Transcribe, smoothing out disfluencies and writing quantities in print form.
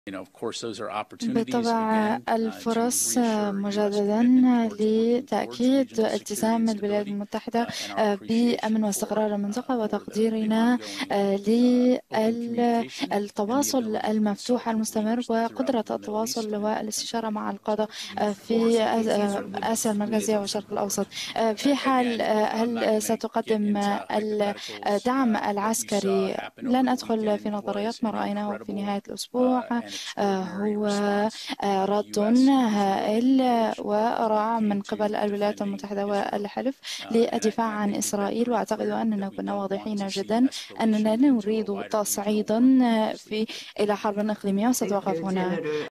بالطبع الفرص مجددا لتأكيد التزام الولايات المتحدة بأمن واستقرار المنطقة وتقديرنا للتواصل المفتوح المستمر وقدرة التواصل والاستشارة مع القادة في آسيا المركزية والشرق الأوسط. في حال هل ستقدم الدعم العسكري؟ لن أدخل في نظريات. ما رأيناه في نهاية الأسبوع هو رد هائل ورائع من قبل الولايات المتحدة والحلف للدفاع عن إسرائيل، وأعتقد أننا كنا واضحين جدا أننا لا نريد تصعيدا إلى حرب إقليمية وستوقف هنا.